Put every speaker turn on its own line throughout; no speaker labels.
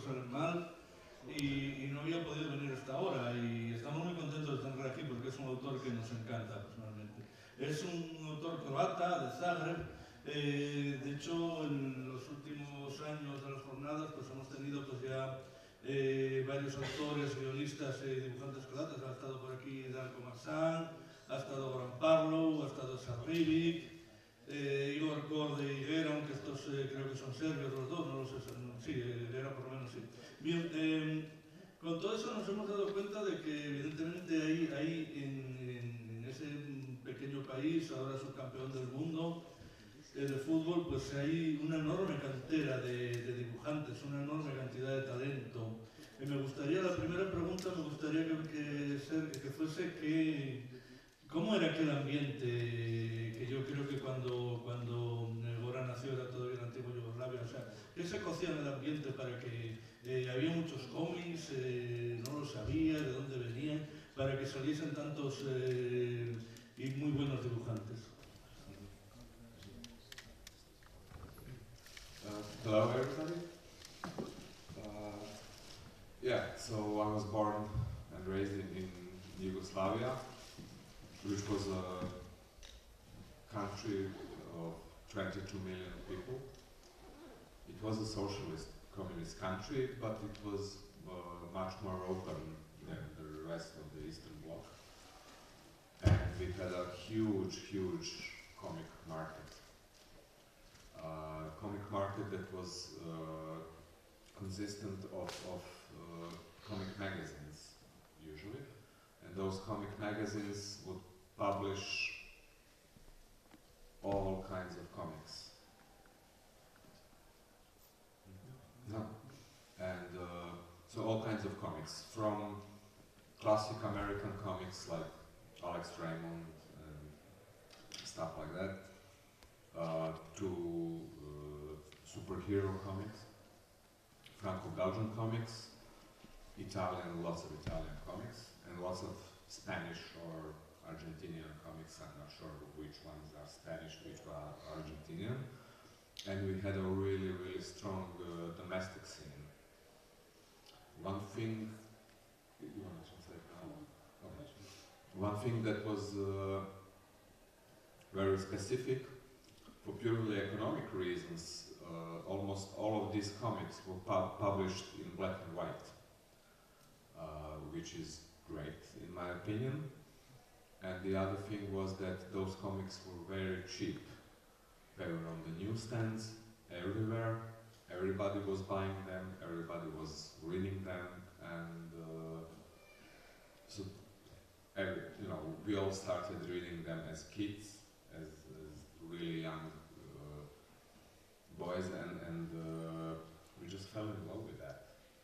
salen mal y no había podido venir hasta ahora y estamos muy contentos de tener aquí porque es un autor que nos encanta personalmente. Es un autor croata de Zagreb. De hecho, en los últimos años de las jornadas pues hemos tenido pues ya varios autores, guionistas y dibujantes croatas. Ha estado por aquí Darko Marsan, ha estado Goran Parlow, ha estado Sarribic, Igor Gor de Higuera, aunque estos creo que son serbios los dos, no lo sé, sí, Higuera por lo menos sí. Bien, con todo eso nos hemos dado cuenta de que evidentemente hay en ese pequeño país, ahora subcampeón del mundo, de fútbol, pues hay una enorme cantera de dibujantes, una enorme cantidad de talento. Me gustaría, la primera pregunta me gustaría que fuese cómo era aquel ambiente, que yo creo que cuando Goran nació era todavía la antigua Yugoslavia, o sea, ¿qué se cocía en el ambiente para que había muchos cómics, no lo sabía, de dónde venían, para que saliesen tantos y muy buenos dibujantes?
Hello everybody. Yeah, so I was born and raised in Yugoslavia, which was a country of 22 million people. It was a socialist, communist country, but it was much more open than the rest of the Eastern Bloc. And we had a huge comic market. Comic market that was consistent of comic magazines, usually. And those comic magazines would publish all kinds of comics. No. And so all kinds of comics, from classic American comics like Alex Raymond and stuff like that, to superhero comics, Franco-Belgian comics, lots of Italian comics, and lots of Spanish or Argentinian comics. I'm not sure which ones are Spanish, which are Argentinian. And we had a really strong domestic scene. One thing, you want to translate now? Okay. One thing that was very specific, for purely economic reasons, almost all of these comics were published in black and white, which is great in my opinion. And the other thing was that those comics were very cheap. They were on the newsstands everywhere, everybody was buying them, everybody was reading them, and so we all started reading them as kids, as really young boys, and we just fell in love with that.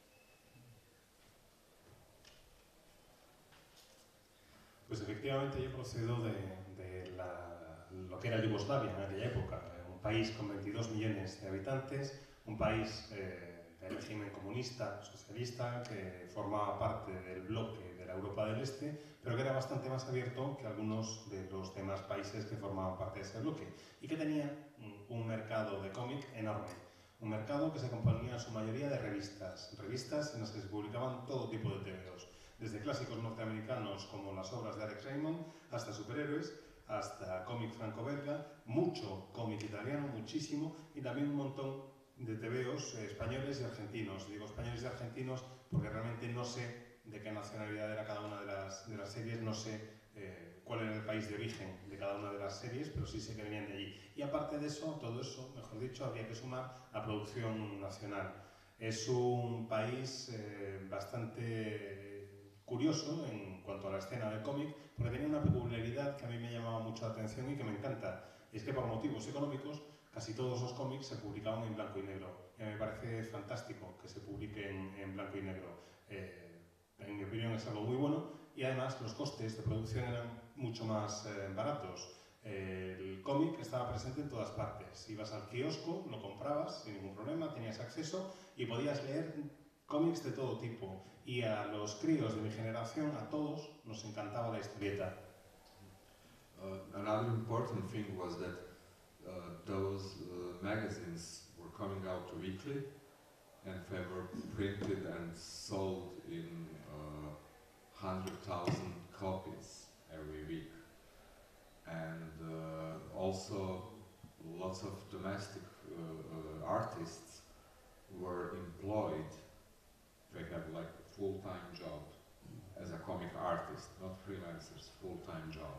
Pues efectivamente yo procedo de lo que era Yugoslavia en aquella época, un país con 22 millones de habitantes, un país de régimen comunista, socialista, que formaba parte del bloque de la Europa del Este, pero que era bastante más abierto que algunos de los demás países que formaban parte de ese bloque, y que tenía un mercado de cómic enorme. Un mercado que se componía en su mayoría de revistas en las que se publicaban todo tipo de TVOs, desde clásicos norteamericanos como las obras de Alex Raymond, hasta superhéroes, hasta cómic franco-belga, mucho cómic italiano, muchísimo, y también un montón de TVOs españoles y argentinos. Digo españoles y argentinos porque realmente no sé de qué nacionalidad era cada una de las series, no sé cuál era el país de origen de cada una de las series, pero sí sé que venían de allí. Y aparte de eso, todo eso, mejor dicho, habría que sumar la producción nacional. Es un país bastante curioso en cuanto a la escena del cómic, porque tenía una peculiaridad que a mí me llamaba mucho la atención y que me encanta. Y es que por motivos económicos, casi todos los cómics se publicaban en blanco y negro. Y a mí me parece fantástico que se publiquen en blanco y negro. En mi opinión es algo muy bueno y además los costes de producción eran mucho más baratos. El cómic estaba presente en todas partes. Ibas al kiosco, lo comprabas sin ningún problema, tenías acceso y podías leer cómics de todo tipo. Y a los críos de mi generación, a todos, nos encantaba la historieta.
Another important thing was that those magazines were coming out weekly, and they were printed and sold in 100,000 copies every week. And also lots of domestic artists were employed. They have like a full-time job as a comic artist, not freelancers, full-time job.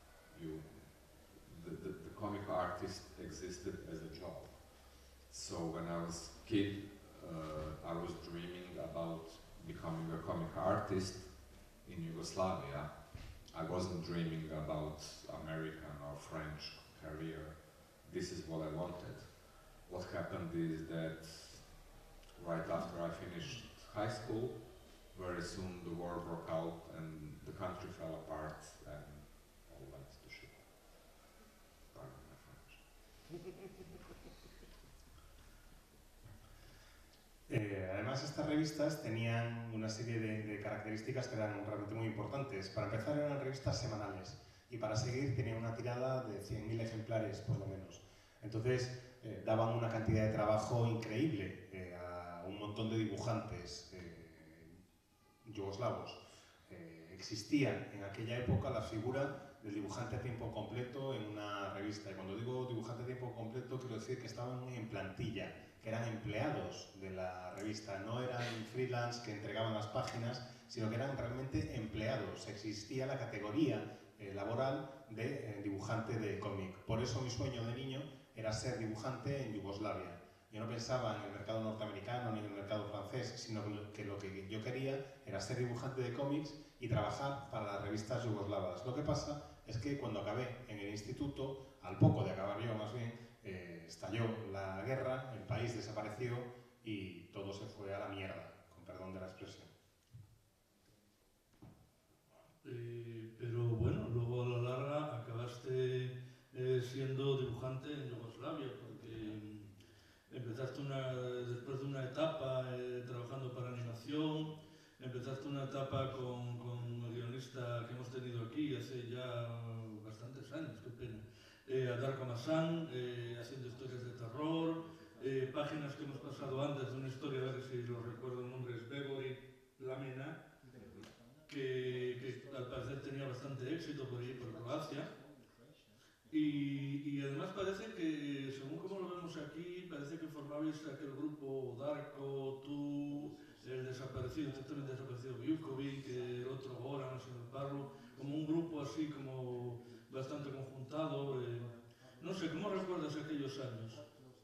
The comic artist existed as a job. So when I was a kid, I was dreaming about becoming a comic artist in Yugoslavia. I wasn't dreaming about American or French career. This is what I wanted. What happened is that right after I finished high school, very soon the war broke out and the country fell apart and all went to shit. Pardon my French.
Además, estas revistas tenían una serie de características que eran realmente muy importantes. Para empezar, eran revistas semanales y para seguir tenían una tirada de 100.000 ejemplares, por lo menos. Entonces, daban una cantidad de trabajo increíble a un montón de dibujantes yugoslavos. Existía en aquella época la figura del dibujante a tiempo completo en una revista. Y cuando digo dibujante a tiempo completo, quiero decir que estaban en plantilla, que eran empleados de la revista, no eran freelance que entregaban las páginas, sino que eran realmente empleados. Existía la categoría laboral de dibujante de cómic. Por eso mi sueño de niño era ser dibujante en Yugoslavia. Yo no pensaba en el mercado norteamericano ni en el mercado francés, sino que lo que yo quería era ser dibujante de cómics y trabajar para las revistas yugoslavas. Lo que pasa es que cuando acabé en el instituto, al poco de acabar yo más bien, estalló la guerra, el país desapareció y todo se fue a la mierda, con perdón de la expresión.
Pero bueno, luego a la larga acabaste siendo dibujante en Yugoslavia, porque empezaste después de una etapa trabajando para animación, empezaste una etapa con el guionista que hemos tenido aquí hace ya bastantes años, qué pena. Darko Masan, haciendo historias de terror, páginas que hemos pasado antes de una historia, a ver si lo recuerdo el nombre, es Begori Lamena, que al parecer tenía bastante éxito por ahí, por Croacia. Y además parece que, según como lo vemos aquí, parece que formabais aquel grupo Darko, tú, el desaparecido, totalmente desaparecido Vukovic, el otro Goran, si no parlo, como un grupo así como bastante conjuntado. No sé, ¿cómo recuerdas aquellos años?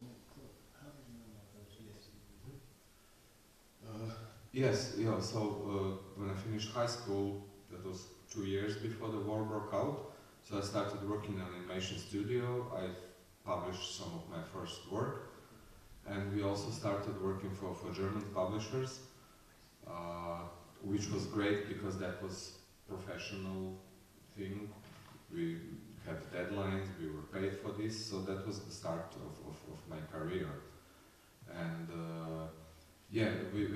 Yes, yeah, so when I finished high school, that was 2 years before the war broke out, so I started working in an animation studio. I published some of my first work, and we also started working for German publishers, which was great because that was professional thing. We had deadlines, we were paid for this, so that was the start of my career. And yeah,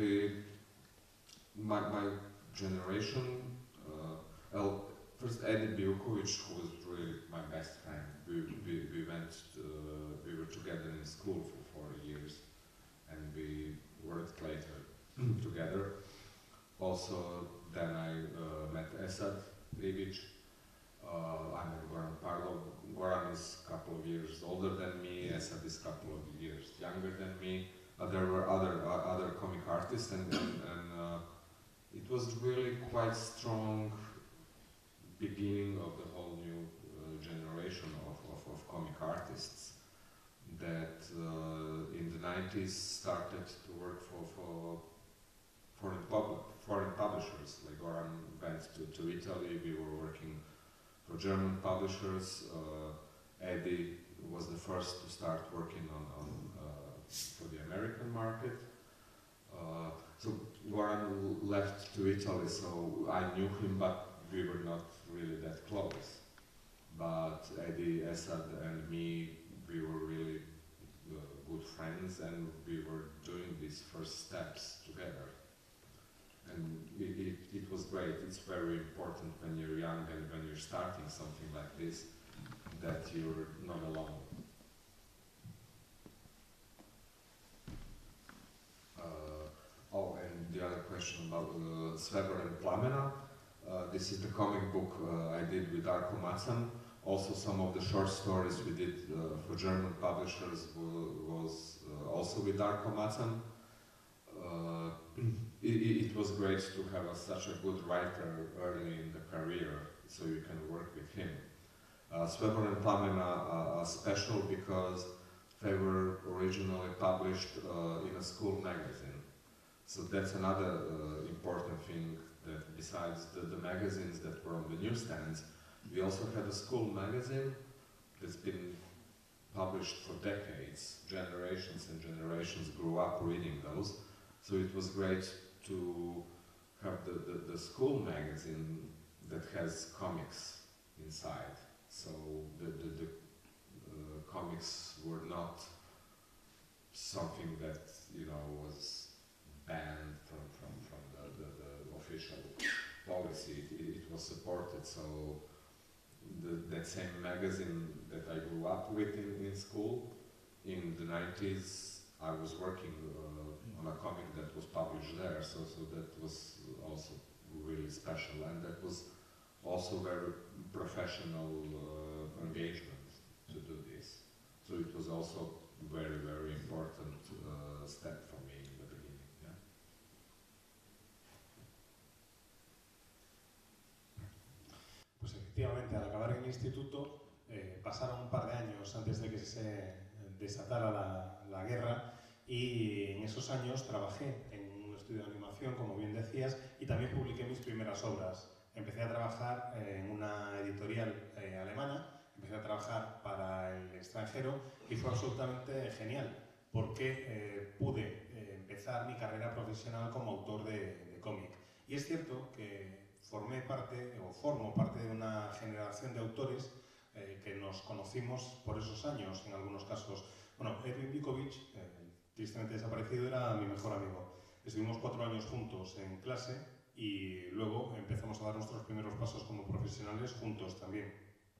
my generation, well, first Eddie Vukovic, who was really my best friend. We were together in school for 4 years, and we worked later together. Also, then I met Esad Ribic. I met Goran Parlov. Goran is a couple of years older than me. Esad is a couple of years younger than me. There were other comic artists, and it was really quite strong beginning of the whole new generation of comic artists that in the 90s started to work for foreign publishers. Like Goran went to Italy, we were working for German publishers. Eddie was the first to start working on for the American market. So Goran left to Italy, so I knew him, but we were not really that close. But Eddie, Esad and me, we were really good friends, and we were doing these first steps together. And it was great. It's very important when you're young and when you're starting something like this, that you're not alone. mention about Sveber and Plamena. This is the comic book I did with Darko Macan. Also, some of the short stories we did for German publishers was also with Darko Macan. It was great to have such a good writer early in the career, so you can work with him. Sveber and Plamena are special because they were originally published in a school magazine. So that's another important thing, that besides the magazines that were on the newsstands, we also had a school magazine that's been published for decades. Generations and generations grew up reading those. So it was great to have the school magazine that has comics inside. So the comics were not something that, you know, was banned from the official policy. It was supported. So that same magazine that I grew up with in school, in the 90s, I was working on a comic that was published there, so that was also really special, and that was also very professional engagement to do this. So it was also very, very important step for me in the beginning. Yeah?
Pues efectivamente, al acabar en el instituto, pasaron un par de años antes de que se desatara la guerra, y en esos años trabajé en un estudio de animación, como bien decías, y también publiqué mis primeras obras. Empecé a trabajar en una editorial alemana, empecé a trabajar para el extranjero y fue absolutamente genial porque pude empezar mi carrera profesional como autor de cómic. Y es cierto que formo parte de una generación de autores que nos conocimos por esos años, en algunos casos. Bueno, Erwin Bikovic, tristemente desaparecido, era mi mejor amigo. Estuvimos 4 años juntos en clase y luego empezamos a dar nuestros primeros pasos como profesionales juntos también.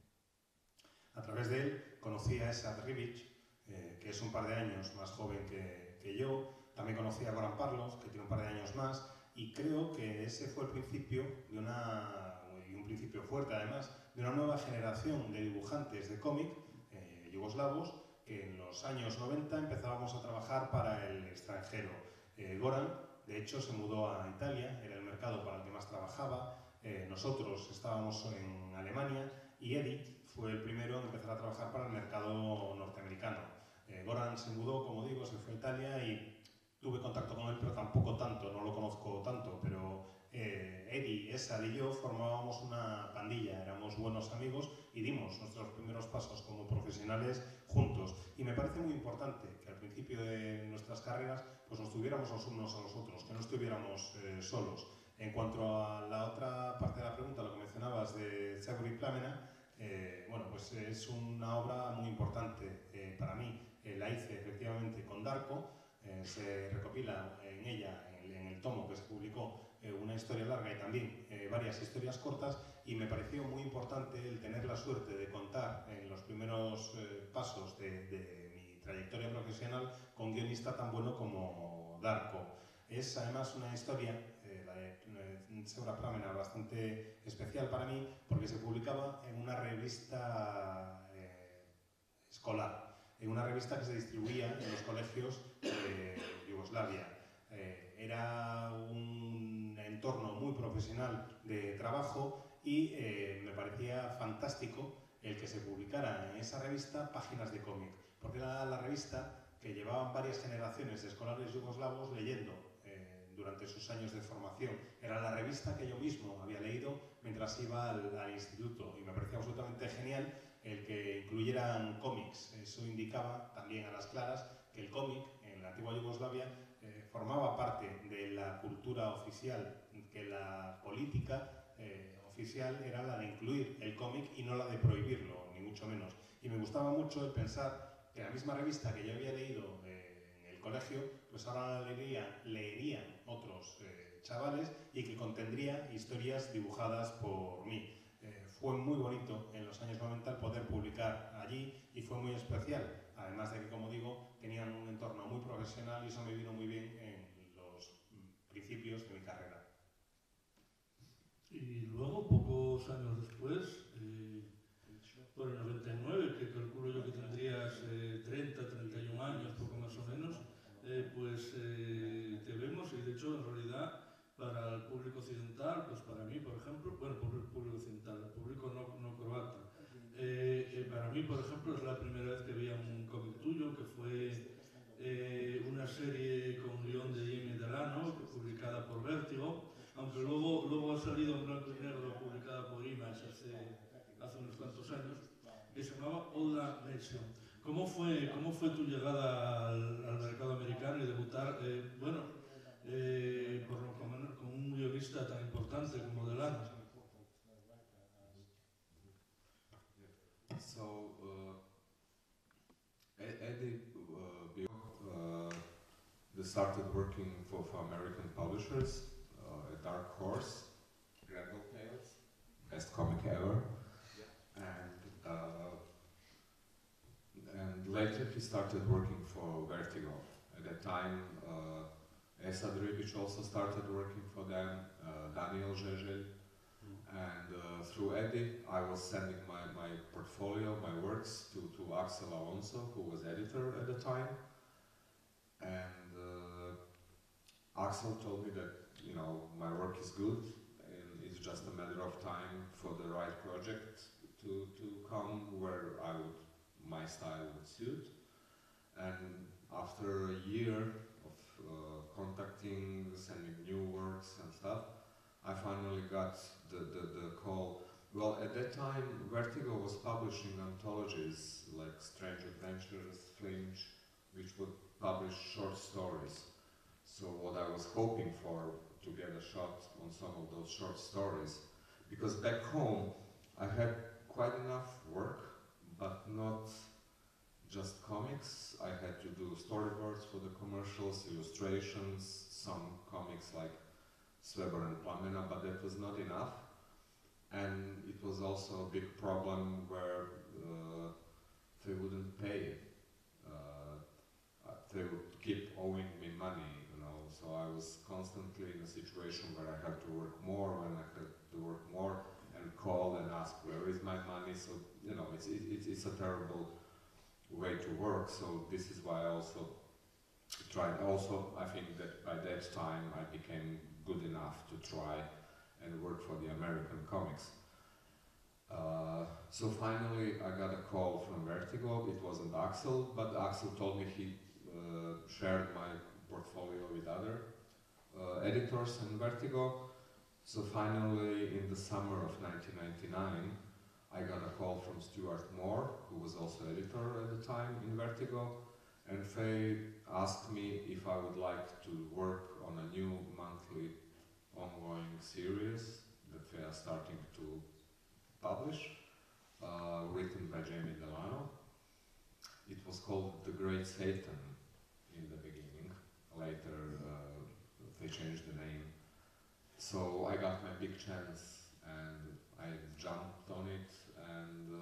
A través de él conocí a Esad Ribic, que es un par de años más joven que yo. También conocí a Goran Parlov, que tiene un par de años más, y creo que ese fue el principio de un principio fuerte además, de una nueva generación de dibujantes de cómic yugoslavos que en los años 90 empezábamos a trabajar para el extranjero. Goran, de hecho, se mudó a Italia, era el mercado para el que más trabajaba. Nosotros estábamos en Alemania y Edith fue el primero en empezar a trabajar para el mercado norteamericano. Goran se mudó, como digo, se fue a Italia y tuve contacto con él, pero tampoco tanto, no lo conozco tanto, pero Eddie, Esad y yo formábamos una pandilla, éramos buenos amigos y dimos nuestros primeros pasos como profesionales juntos. Y me parece muy importante que al principio de nuestras carreras pues nos tuviéramos los unos a los otros, que no estuviéramos solos. En cuanto a la otra parte de la pregunta, lo que mencionabas de Sveber y Plamena, bueno, pues es una obra muy importante para mí. La hice efectivamente con Darko. Se recopila en ella, en el tomo que se publicó, una historia larga y también varias historias cortas, y me pareció muy importante el tener la suerte de contar en los primeros pasos de mi trayectoria profesional con un guionista tan bueno como Darko. Es además una historia, la de Sveber y Plamena, bastante especial para mí porque se publicaba en una revista escolar, en una revista que se distribuía en los colegios de Yugoslavia. Era un entorno muy profesional de trabajo y me parecía fantástico el que se publicara en esa revista páginas de cómic, porque era la revista que llevaban varias generaciones de escolares yugoslavos leyendo durante sus años de formación. Era la revista que yo mismo había leído mientras iba al instituto, y me parecía absolutamente genial el que incluyeran cómics. Eso indicaba también a las claras que el cómic en la antigua Yugoslavia formaba parte de la cultura oficial, que la política oficial era la de incluir el cómic y no la de prohibirlo, ni mucho menos. Y me gustaba mucho el pensar que la misma revista que yo había leído en el colegio, pues ahora la leerían otros chavales, y que contendría historias dibujadas por mí. Fue muy bonito en los años 90 el poder publicar allí, y fue muy especial, además de que, como digo, tenían un entorno muy profesional, y eso me vino muy bien en los principios de mi carrera.
pocos años después, por el 99, que calculo yo que tendrías 30, 31 años, poco más o menos, pues te vemos, y de hecho en realidad para el público occidental, pues para mí por ejemplo, bueno, público occidental, el público no croata, para mí por ejemplo es la primera vez que veía un cómic tuyo, que fue una serie con guión de Jimmy Delano, publicada por Vértigo, aunque luego ha salido en blanco y negro, publicada por Image hace unos cuantos años, que se llamaba All That Nation. ¿Cómo fue tu llegada al mercado americano y debutar, con un guionista tan importante como Delano?
So, Eddie they started working for American publishers, at Dark Horse, Grendel Tales, best comic ever, and later he started working for Vertigo. At that time, Esad Ribic also started working for them, Daniel Žeželj, and through Eddie I was sending my portfolio, my works to Axel Alonso, who was editor at the time, and Axel told me that, you know, my work is good and it's just a matter of time for the right project to come where my style would suit. And after a year of contacting, sending new works and stuff, I finally got the call. Well, at that time, Vertigo was publishing anthologies like Strange Adventures, Flinch, which would publish short stories. So what I was hoping for, to get a shot on some of those short stories, because back home I had quite enough work, but not just comics. I had to do storyboards for the commercials, illustrations, some comics like Sveber and Plamena, but that was not enough. And it was also a big problem where they wouldn't pay. They would keep owing me money, you know, so I was constantly in a situation where I had to work more, when I had to work more, and call and ask, where is my money? So, you know, it's a terrible way to work, so this is why I also tried. Also, I think that by that time I became good enough to try and work for the American comics. So finally I got a call from Vertigo. It wasn't Axel, but Axel told me he shared my portfolio with other editors in Vertigo. So finally, in the summer of 1999, I got a call from Stuart Moore, who was also editor at the time in Vertigo, and they asked me if I would like to work on a new monthly ongoing series that they are starting to publish, written by Jamie Delano. It was called The Great Satan in the beginning. Later they changed the name. So I got my big chance and I jumped on it, and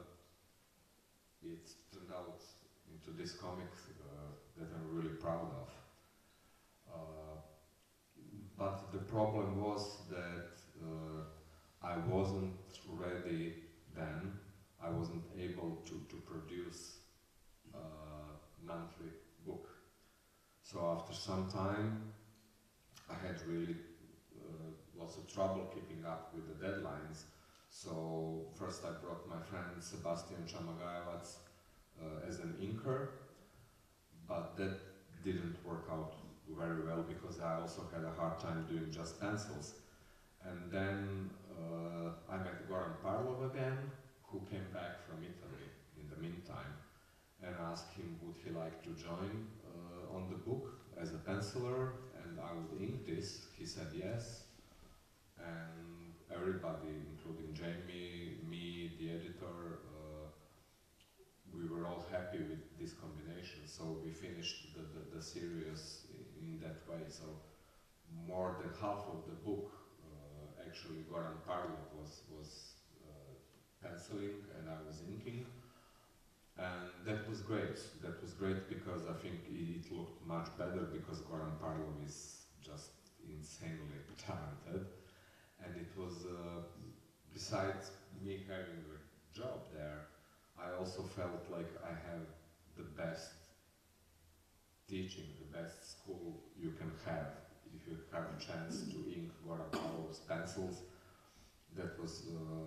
it turned out into this comic that I'm really proud of. But the problem was that I wasn't ready then. I wasn't able to produce a monthly book. So after some time, I had really lots of trouble keeping up with the deadlines. So first I brought my friend Sebastian Chamagaevac as an inker, but that didn't work out very well because I also had a hard time doing just pencils. And then I met Goran Parlov again, who came back from Italy in the meantime, and asked him would he like to join on the book as a penciler, and I would ink this. He said yes, and everybody, including Jamie, me, the editor, we were all happy with this combination. So we finished the series in that way. So more than half of the book, actually Goran Parlov was penciling and I was inking. And that was great. That was great because I think it looked much better because Goran Parlov is just insanely talented. And it was besides me having a job there, I also felt like I have the best teaching, the best school you can have. If you have a chance to ink watercolors, pencils, that was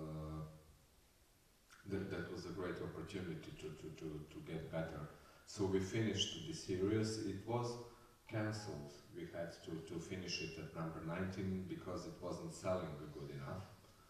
a great opportunity to get better. So we finished the series. It was cancelled. We had to finish it at number 19 because it wasn't selling good enough.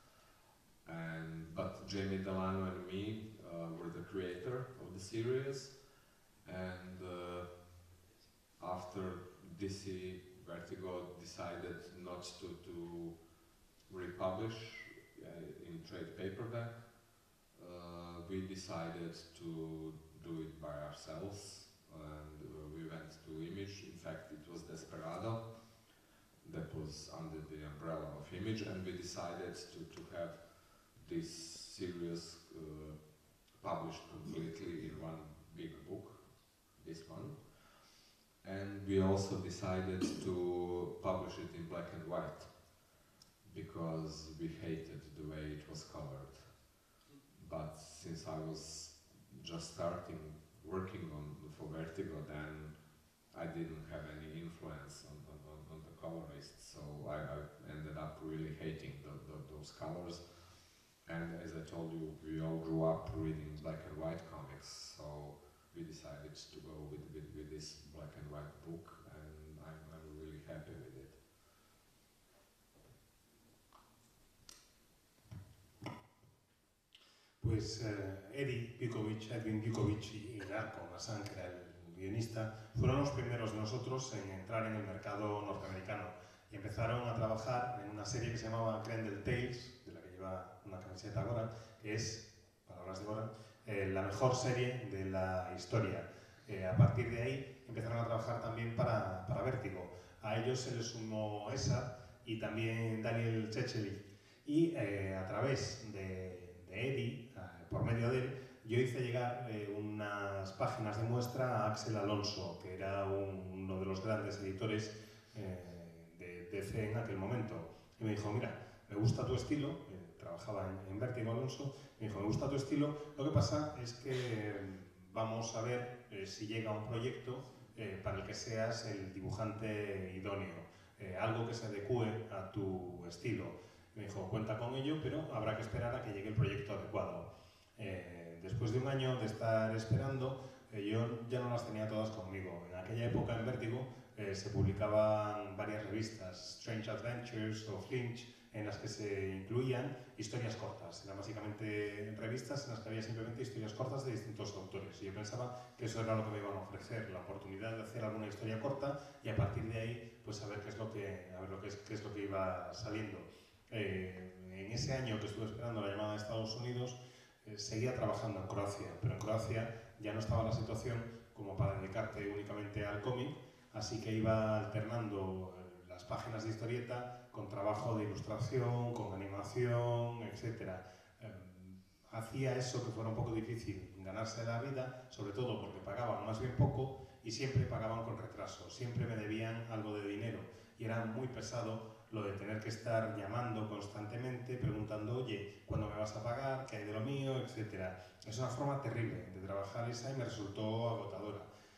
But Jamie Delano and me were the creator of the series, and after DC Vertigo decided not to republish in trade paperback, we decided to do it by ourselves, and we went to Image. In fact, it was Desperado that was under the umbrella of Image, and we decided to have this series published completely in one big book, this one. And we also decided to publish it in black and white, because we hated the way it was covered. But since I was just starting working for Vertigo, then I didn't have any influence on the colorists, so I ended up really hating those colors. And as I told you, we all grew up reading black and white comics, so we decided to go with this black and white book, and I'm really happy with it.
Pues Edwin Bikovic y Darko Masan, que era el guionista, fueron los primeros de nosotros en entrar en el mercado norteamericano y empezaron a trabajar en una serie que se llamaba Grendel Tales, de la que lleva una camiseta Goran, que es, palabras de Goran, la mejor serie de la historia. A partir de ahí empezaron a trabajar también para Vértigo. A ellos se les sumó Esa y también Daniel Ceceli. Y a través de Eddie, por medio de él, yo hice llegar unas páginas de muestra a Axel Alonso, que era uno de los grandes editores de DC en aquel momento. Y me dijo, mira, me gusta tu estilo, trabajaba en Vértigo Alonso, me dijo, me gusta tu estilo, lo que pasa es que vamos a ver si llega un proyecto para el que seas el dibujante idóneo, algo que se adecue a tu estilo. Me dijo, cuenta con ello, pero habrá que esperar a que llegue el proyecto adecuado. Después de un año de estar esperando, yo ya no las tenía todas conmigo. En aquella época en Vértigo se publicaban varias revistas, Strange Adventures o Flinch, en las que se incluían historias cortas. Eran básicamente revistas en las que había simplemente historias cortas de distintos autores. Y yo pensaba que eso era lo que me iban a ofrecer, la oportunidad de hacer alguna historia corta y a partir de ahí, pues a ver qué es lo que iba saliendo. En ese año que estuve esperando la llamada de Estados Unidos, seguía trabajando en Croacia, pero en Croacia ya no estaba la situación como para dedicarte únicamente al cómic, así que iba alternando las páginas de historieta con trabajo de ilustración, con animación, etc. Hacía eso que fuera un poco difícil, ganarse la vida, sobre todo porque pagaban más bien poco y siempre pagaban con retraso, siempre me debían algo de dinero y era muy pesado lo de tener que estar llamando constantemente, preguntando, oye, ¿cuándo me vas a pagar? ¿Qué hay de lo mío? Etcétera. Es una forma terrible de trabajar esa y me resultó agotadora.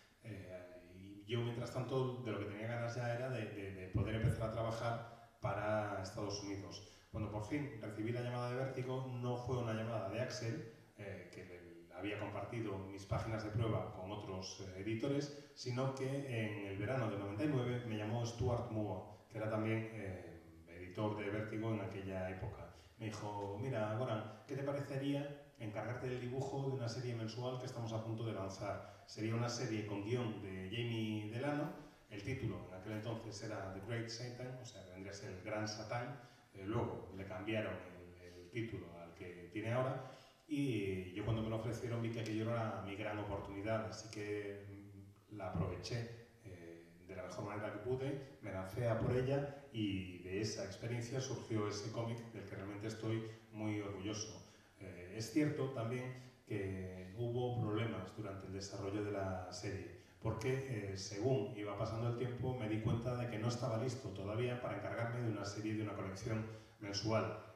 Y yo, mientras tanto, de lo que tenía ganas ya era de poder empezar a trabajar para Estados Unidos. Cuando por fin recibí la llamada de Vértigo, no fue una llamada de Axel, que había compartido mis páginas de prueba con otros editores, sino que en el verano del 99 me llamó Stuart Moore, que era también editor de Vértigo en aquella época. Me dijo, mira, Goran, ¿qué te parecería encargarte del dibujo de una serie mensual que estamos a punto de lanzar? Sería una serie con guión de Jamie Delano, el título en aquel entonces era The Great Satan, o sea, vendría a ser el Gran Satán, luego le cambiaron el título al que tiene ahora, y yo cuando me lo ofrecieron vi que aquello era mi gran oportunidad, así que la aproveché de la mejor manera que pude, me lancé a por ella y de esa experiencia surgió ese cómic del que realmente estoy muy orgulloso. Es cierto también que hubo problemas durante el desarrollo de la serie, porque según iba pasando el tiempo me di cuenta de que no estaba listo todavía para encargarme de una serie de una colección mensual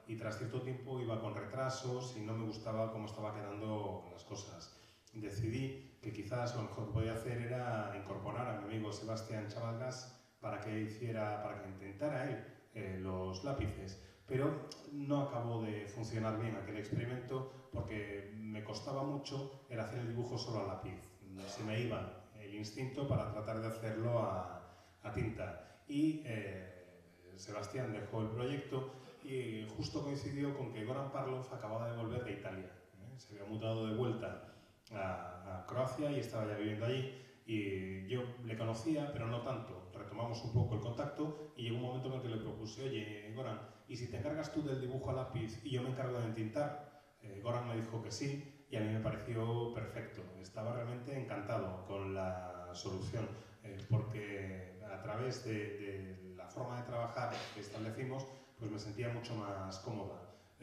y tras cierto tiempo iba con retrasos y no me gustaba cómo estaba quedando las cosas. Decidí que quizás lo mejor que podía hacer era incorporar a mi amigo Sebastián Chavalgas para que intentara él los lápices, pero no acabó de funcionar bien aquel experimento porque me costaba mucho el hacer el dibujo solo a lápiz. Se me iba el instinto para tratar de hacerlo a tinta y Sebastián dejó el proyecto y justo coincidió con que Goran Parlov acababa de volver de Italia. Se había mudado de vuelta a Croacia y estaba ya viviendo allí, y yo le conocía, pero no tanto. Retomamos un poco el contacto y llegó un momento en el que le propuse: oye, Goran, ¿y si te encargas tú del dibujo a lápiz y yo me encargo de entintar? Goran me dijo que sí y a mí me pareció perfecto. Estaba realmente encantado con la solución, porque a través de la forma de trabajar que establecimos, pues me sentía mucho más cómodo.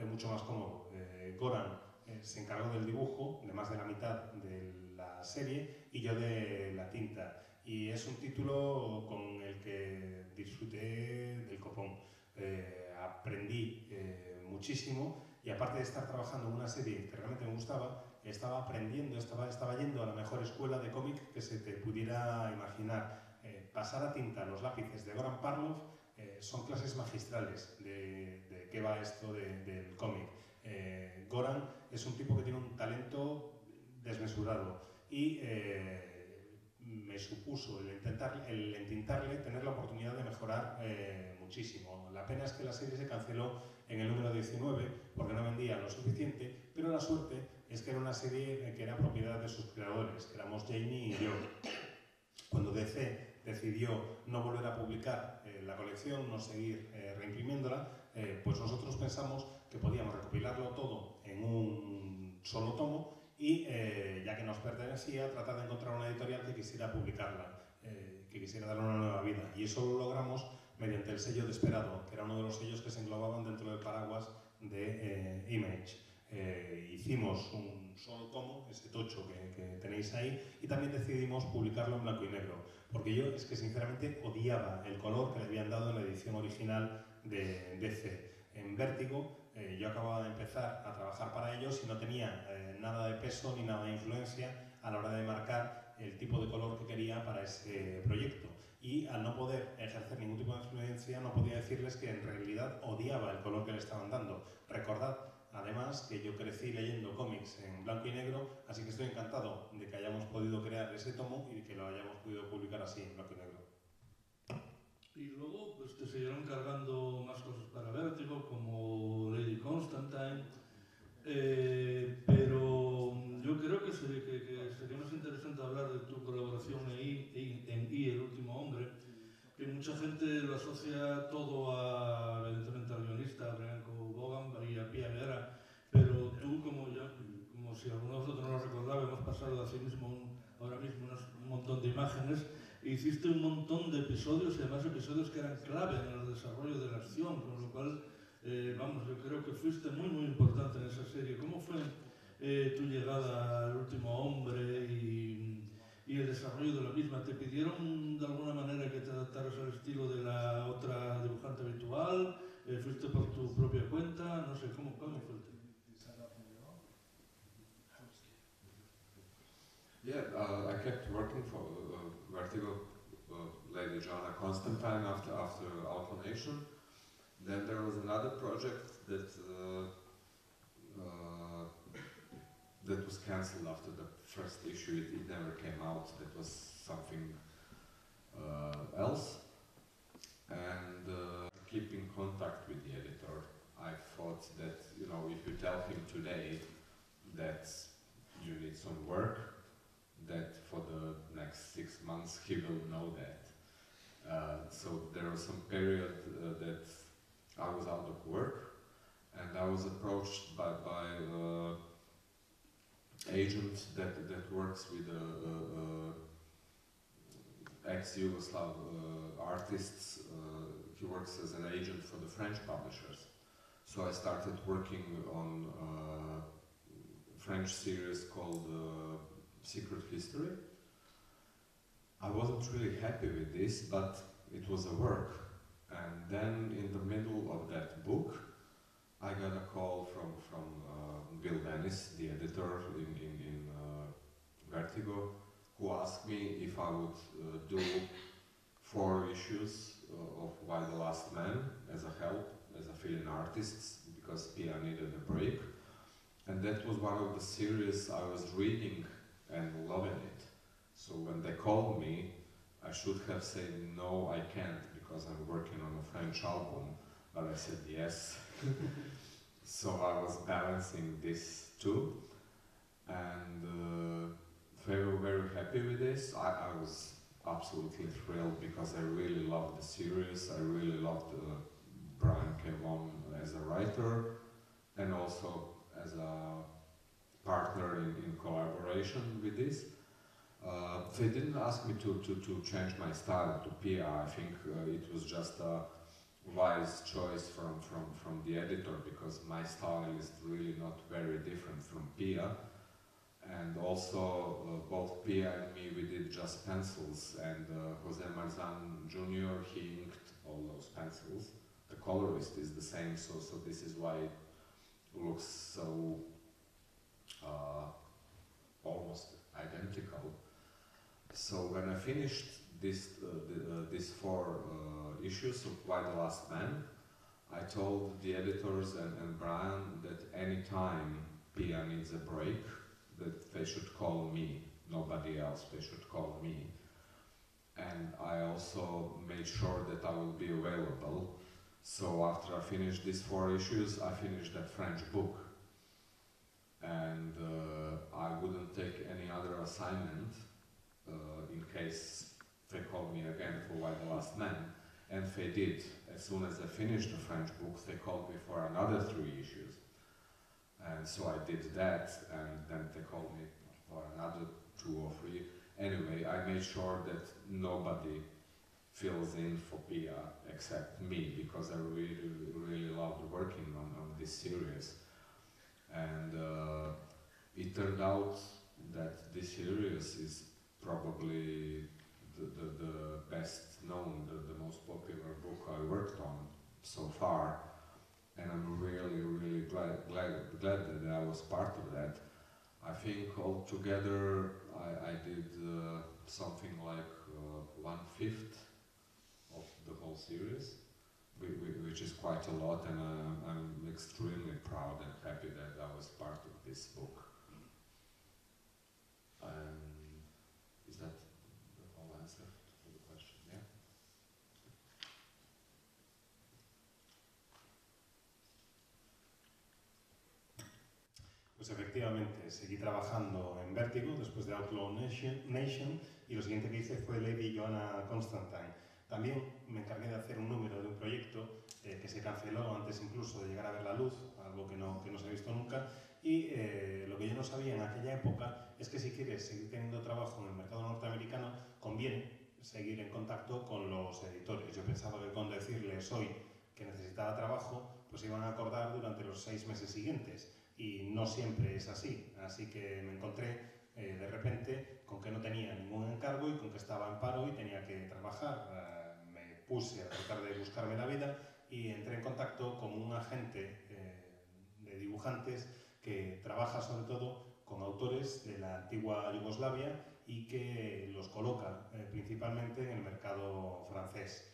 Goran se encargó del dibujo, de más de la mitad de la serie, y yo de la tinta. Y es un título con el que disfruté del copón. Aprendí muchísimo, y aparte de estar trabajando en una serie que realmente me gustaba, estaba aprendiendo, estaba yendo a la mejor escuela de cómic que se te pudiera imaginar. Pasar a tinta los lápices de Goran Parlov son clases magistrales de qué va esto del cómic. Goran es un tipo que tiene un talento desmesurado y me supuso el entintarle tener la oportunidad de mejorar muchísimo. La pena es que la serie se canceló en el número 19 porque no vendía lo suficiente, pero la suerte es que era una serie que era propiedad de sus creadores, que éramos Jamie y yo. Cuando DC decidió no volver a publicar la colección, no seguir reimprimiéndola, pues nosotros pensamos que podíamos recopilarlo todo en un solo tomo y, ya que nos pertenecía, tratar de encontrar una editorial que quisiera publicarla, que quisiera darle una nueva vida. Y eso lo logramos mediante el sello Desperado, que era uno de los sellos que se englobaban dentro del paraguas de Image. Hicimos un solo tomo, ese tocho que tenéis ahí, y también decidimos publicarlo en blanco y negro, porque yo es que sinceramente odiaba el color que le habían dado en la edición original de DC. En Vértigo yo acababa de empezar a trabajar para ellos y no tenía nada de peso ni nada de influencia a la hora de marcar el tipo de color que quería para ese proyecto. Y al no poder ejercer ningún tipo de influencia, no podía decirles que en realidad odiaba el color que le estaban dando. Recordad, además, que yo crecí leyendo cómics en blanco y negro, así que estoy encantado de que hayamos podido crear ese tomo y de que lo hayamos podido publicar así, en blanco y negro.
Y luego pues, te siguieron cargando más cosas para Vértigo, como Lady Constantine, pero yo creo que sería más interesante hablar de tu colaboración en I, el último hombre, que mucha gente lo asocia todo evidentemente al guionista, a Brian Vaughan y a Pia Guerra, pero tú, como si alguno de vosotros no lo recordaba, hemos pasado así mismo ahora mismo un montón de imágenes, e hiciste un montón de episodios, y además episodios que eran clave en el desarrollo de la acción, con lo cual, yo creo que fuiste muy, muy importante en esa serie. ¿Cómo fue tu llegada al último hombre y el desarrollo de la misma? ¿Te pidieron de alguna manera que te adaptaras al estilo de la otra dibujante habitual? ¿Fuiste por tu propia cuenta? No sé, ¿cómo fue el tema?
Yeah, I kept working for Vertigo, Lady Joanna Constantine after Outlanation. Then there was another project that was cancelled after the first issue. It never came out. That was something else. And keep in contact with the editor. I thought that, you know, if you tell him today that you need some work, that for the next 6 months he will know that. So there was some period that I was out of work, and I was approached by an agent that works with ex-Yugoslav artists. He works as an agent for the French publishers. So I started working on a French series called Secret History. I wasn't really happy with this, but it was a work. And then in the middle of that book, I got a call from Bill Dennis, the editor in Vertigo, who asked me if I would do 4 issues of Why the Last Man as a help, as a fill-in artist, because Pia needed a break. And that was one of the series I was reading and loving it. So when they called me, I should have said no, I can't, because I'm working on a French album, but I said yes. So I was balancing this too, and very, very happy with this. I was absolutely thrilled because I really loved the series. I really loved Brian K. Vaughan as a writer and also as a partner in collaboration with this. They didn't ask me to change my style to Pia. I think it was just a wise choice from the editor, because my style is really not very different from Pia. And also both Pia and me, we did just pencils, and Jose Marzan Jr., he inked all those pencils. The colorist is the same, so this is why it looks so almost identical. So when I finished these 4 issues of Why the Last Man, I told the editors and Brian that anytime Pia needs a break, that they should call me, nobody else, they should call me. And I also made sure that I will be available. So after I finished these 4 issues, I finished that French book. And I wouldn't take any other assignment in case they called me again for Why the Last Man. And they did. As soon as I finished the French book, they called me for another 3 issues. And so I did that, and then they called me for another 2 or 3. Anyway, I made sure that nobody fills in for Pia except me, because I really, really loved working on this series. And it turned out that this series is probably the best known, the most popular book I worked on so far. And I'm really, really glad that I was part of that. I think altogether I did something like 1/5 of the whole series, which is quite a lot, and I'm extremely proud and happy that I was part of this book. Is that the whole answer to the question? Yeah?
Pues efectivamente, seguí trabajando en Vertigo después de Outlaw Nation, y lo siguiente que hice fue Lady Joanna Constantine. También me encargué de hacer un número de un proyecto que se canceló antes incluso de llegar a ver la luz, algo que no se ha visto nunca, y lo que yo no sabía en aquella época es que si quieres seguir teniendo trabajo en el mercado norteamericano, conviene seguir en contacto con los editores. Yo pensaba que con decirles hoy que necesitaba trabajo, pues iban a acordar durante los 6 meses siguientes. Y no siempre es así, así que me encontré de repente con que no tenía ningún encargo y con que estaba en paro y tenía que trabajar. Me puse a tratar de buscarme la vida y entré en contacto con un agente de dibujantes que trabaja sobre todo con autores de la antigua Yugoslavia y que los coloca principalmente en el mercado francés.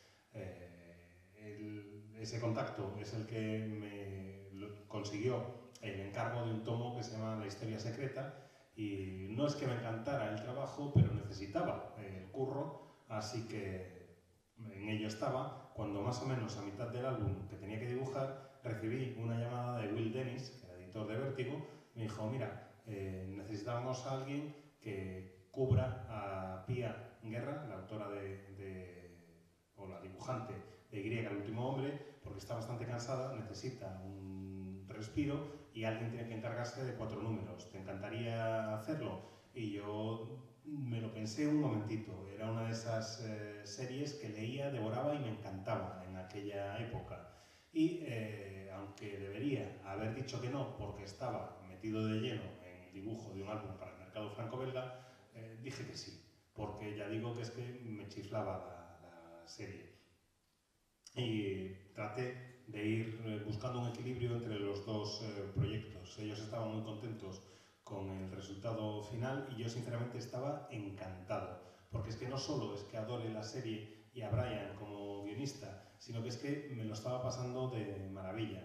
Ese contacto es el que me consiguió el encargo de un tomo que se llama La Historia Secreta, y no es que me encantara el trabajo, pero necesitaba el curro, así que en ello estaba, cuando más o menos a mitad del álbum que tenía que dibujar, recibí una llamada de Will Dennis, que era editor de Vértigo. Me dijo: mira, necesitamos a alguien que cubra a Pia Guerra, la autora o la dibujante de Y, el último hombre, porque está bastante cansada, necesita un respiro y alguien tiene que encargarse de 4 números. ¿Te encantaría hacerlo? Y yo me lo pensé un momentito. Era una de esas series que leía, devoraba y me encantaba en aquella época. Y aunque debería haber dicho que no, porque estaba metido de lleno en el dibujo de un álbum para el mercado franco-belga, dije que sí, porque ya digo que es que me chiflaba la serie. y traté de ir buscando un equilibrio entre los dos proyectos. Ellos estaban muy contentos con el resultado final y yo sinceramente estaba encantado, porque es que no solo es que adore la serie y a Brian como guionista, sino que es que me lo estaba pasando de maravilla.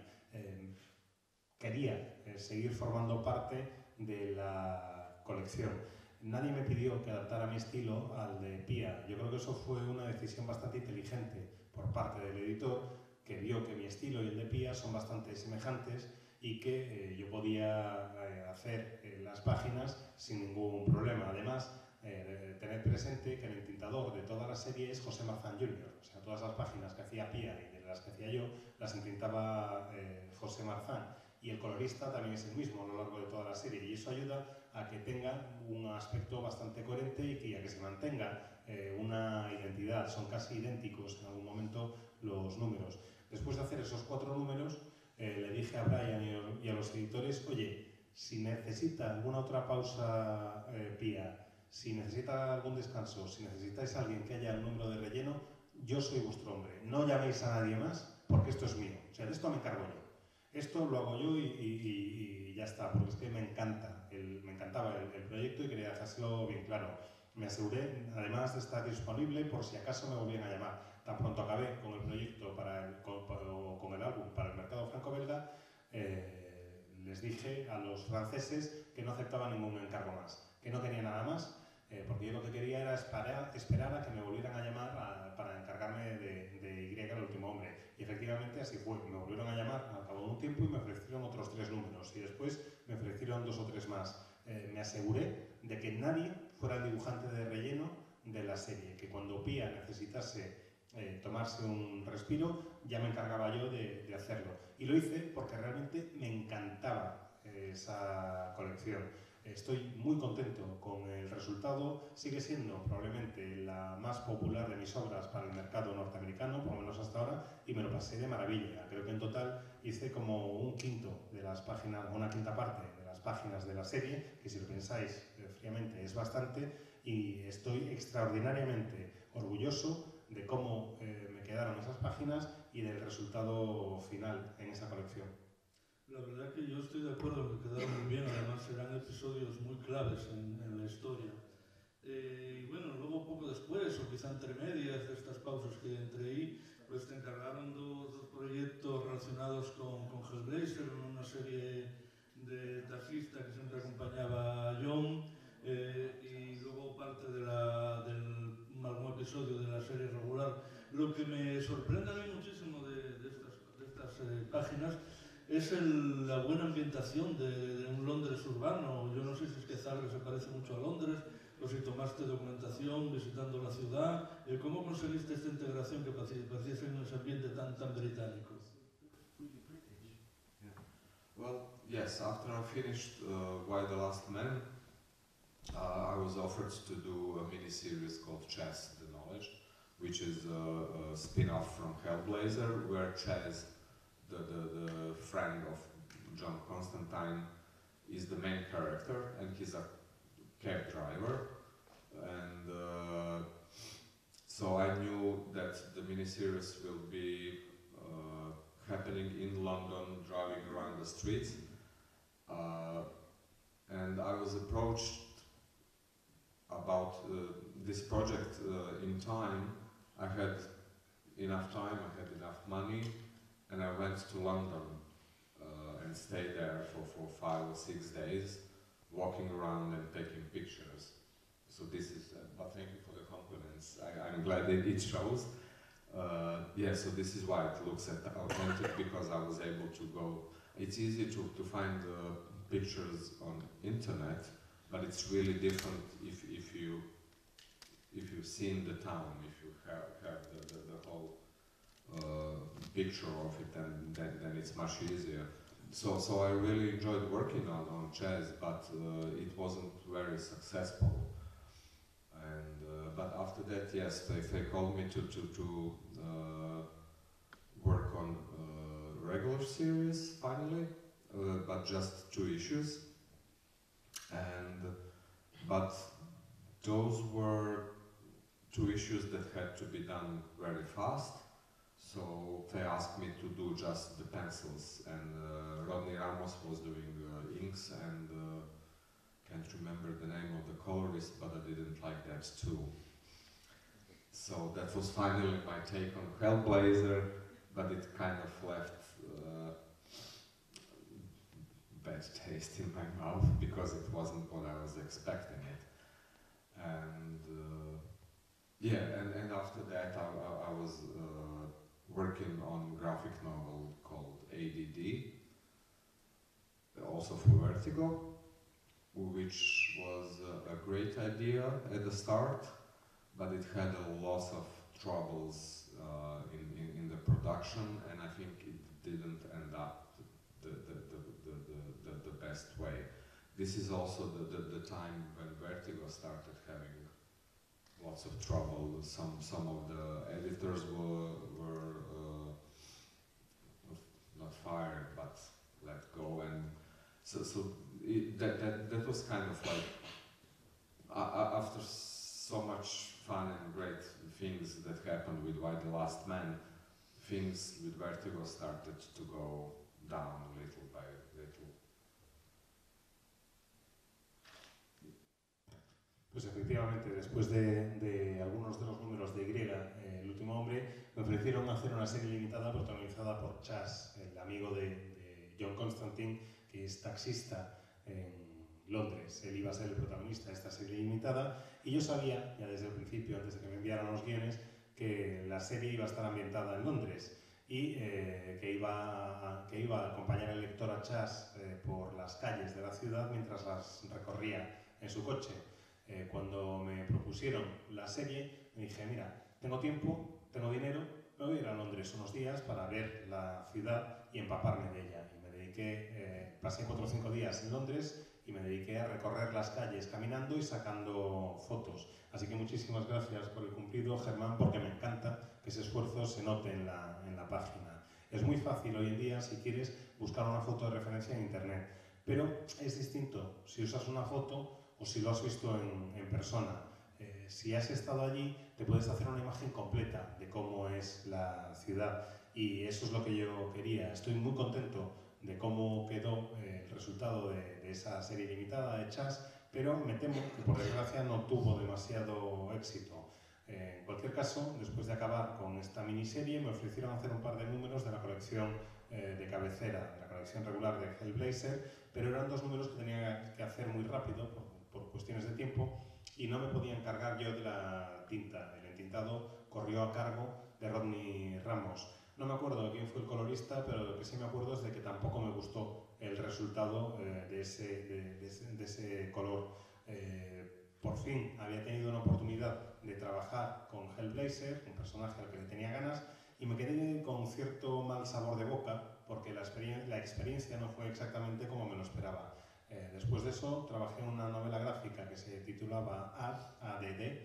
Quería seguir formando parte de la colección. Nadie me pidió que adaptara mi estilo al de Pia. Yo creo que eso fue una decisión bastante inteligente por parte del editor, que vio que mi estilo y el de Pia son bastante semejantes y que yo podía hacer las páginas sin ningún problema. Además, tener presente que el entintador de toda la serie es José Marzán Jr. O sea, todas las páginas que hacía Pia y de las que hacía yo las entintaba José Marzán. Y el colorista también es el mismo a lo largo de toda la serie, y eso ayuda a que tenga un aspecto bastante coherente y a que se mantenga una identidad. Son casi idénticos en algún momento los números. Después de hacer esos 4 números, le dije a Brian y a los editores: oye, si necesita alguna otra pausa Pia, si necesita algún descanso, si necesitáis a alguien que haya un número de relleno, yo soy vuestro hombre. No llaméis a nadie más, porque esto es mío. O sea, de esto me encargo yo. Esto lo hago yo y ya está, porque es que me encantaba el proyecto y quería dejárselo bien claro. Me aseguré, además de estar disponible, por si acaso me volvían a llamar. Tan pronto acabé con el proyecto con el álbum para el mercado franco-belga, les dije a los franceses que no aceptaba ningún encargo más, que no quería nada más, porque yo lo que quería era esperar a que me volvieran a llamar para encargarme de Y, el último hombre. Y efectivamente así fue. Me volvieron a llamar al cabo de un tiempo y me ofrecieron otros 3 números. Y después me ofrecieron 2 o 3 más. Me aseguré de que nadie fuera el dibujante de relleno de la serie, que cuando Pia necesitase tomarse un respiro, ya me encargaba yo de hacerlo. Y lo hice porque realmente me encantaba esa colección. Estoy muy contento con el resultado. Sigue siendo probablemente la más popular de mis obras para el mercado norteamericano, por lo menos hasta ahora, y me lo pasé de maravilla. Creo que en total hice como un quinto de las páginas, una quinta parte de las páginas de la serie, que si lo pensáis fríamente es bastante, y estoy extraordinariamente orgulloso de cómo me quedaron esas páginas y del resultado final en esa colección.
La verdad que yo estoy de acuerdo en que quedaron muy bien, además serán episodios muy claves en la historia. Y bueno, luego poco después, o quizá entre medias de estas pausas que entre ahí, pues te encargaron dos proyectos relacionados con Hellblazer, una serie de taxista que siempre acompañaba a John, y luego parte del algún episodio de la serie regular. Lo que me sorprende a mí muchísimo de estas páginas es la buena ambientación de un Londres urbano. Yo no sé si es que Zagreb se parece mucho a Londres, o si tomaste documentación visitando la ciudad. ¿Cómo conseguiste esta integración que parecía en ese ambiente tan británico?
Yeah. Well, yes, after I finished Why the Last Man, I was offered to do a mini-series called Chess, The Knowledge, which is a spin-off from Hellblazer, where Chess, the friend of John Constantine, is the main character, and he's a cab driver. And so I knew that the miniseries will be happening in London, driving around the streets. And I was approached about this project in time. I had enough time, I had enough money, and I went to London and stayed there for 5 or 6 days, walking around and taking pictures. So this is, but thank you for the compliments. I'm glad that it shows. Yeah, so this is why it looks authentic, because I was able to go. It's easy to find pictures on internet, but it's really different if you've seen the town, if you have the whole picture of it, then it's much easier. So I really enjoyed working on Chess, but it wasn't very successful. And but after that, yes, they called me to work on regular series finally, but just 2 issues. But those were 2 issues that had to be done very fast, So they asked me to do just the pencils, and Rodney Ramos was doing inks, and can't remember the name of the colorist, but I didn't like that too. So that was finally my take on Hellblazer, but it kind of left bad taste in my mouth because it wasn't what I was expecting it. And yeah, and after that I was working on a graphic novel called ADD, also for Vertigo, which was a great idea at the start, but it had a lot of troubles in the production, and I think it didn't end up the best way. This is also the time when Vertigo started having lots of trouble. Some of the editors were not fired but let go, and so that was kind of like after so much fun and great things that happened with Why the Last Man, things with Vertigo started to go down little by little.
Pues efectivamente, después de algunos de los números de Y, El último hombre, me ofrecieron hacer una serie limitada protagonizada por Chas, el amigo de John Constantine, que es taxista en Londres. Él iba a ser el protagonista de esta serie limitada, y yo sabía, ya desde el principio, antes de que me enviaran los guiones, que la serie iba a estar ambientada en Londres y que iba a acompañar al lector a Chas por las calles de la ciudad mientras las recorría en su coche. Cuando me propusieron la serie, me dije, mira, tengo tiempo, tengo dinero, me voy a ir a Londres unos días para ver la ciudad y empaparme de ella. Y me dediqué, pasé 4 o 5 días en Londres y me dediqué a recorrer las calles caminando y sacando fotos. Así que muchísimas gracias por el cumplido, Germán, porque me encanta que ese esfuerzo se note en la página. Es muy fácil hoy en día, si quieres, buscar una foto de referencia en internet, pero es distinto si usas una foto o si lo has visto en persona. Si has estado allí, te puedes hacer una imagen completa de cómo es la ciudad, y eso es lo que yo quería. Estoy muy contento de cómo quedó el resultado de esa serie limitada de Chas, pero me temo que por desgracia no tuvo demasiado éxito. En cualquier caso, después de acabar con esta miniserie, me ofrecieron hacer un par de números de la colección de cabecera, de la colección regular de Hellblazer, pero eran 2 números que tenía que hacer muy rápido por cuestiones de tiempo, y no me podía encargar yo de la tinta. El entintado corrió a cargo de Rodney Ramos. No me acuerdo de quién fue el colorista, pero lo que sí me acuerdo es de que tampoco me gustó el resultado de ese color. Por fin había tenido una oportunidad de trabajar con Hellblazer, un personaje al que le tenía ganas, y me quedé con cierto mal sabor de boca porque la experiencia no fue exactamente como me lo esperaba. Después de eso trabajé en una novela gráfica que se titulaba ADD,